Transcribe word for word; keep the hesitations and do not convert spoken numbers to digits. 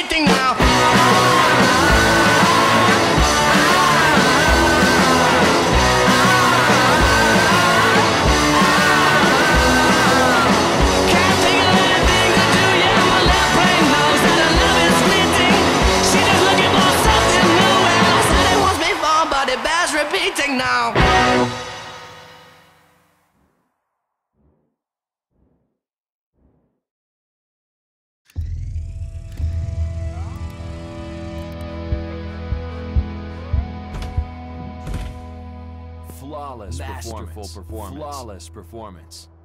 repeating now. Can't think of anything to do, yeah, my left brain knows that her love is fleeting. She's just looking for something new, and I said it once before, but it bears repeating now. Flawless Masterful performance. performance. Flawless performance.